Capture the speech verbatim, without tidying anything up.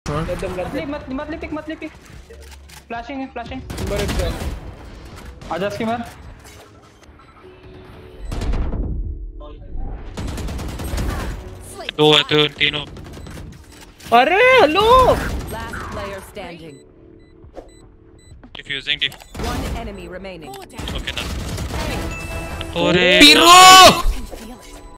मत मत पिक मत पिक फ्लैशिंग है फ्लैशिंग आजा स्कीमर दो है तो तीनों अरे hello Last player standing. Defusing One enemy remaining. Okay ना अरे पीरो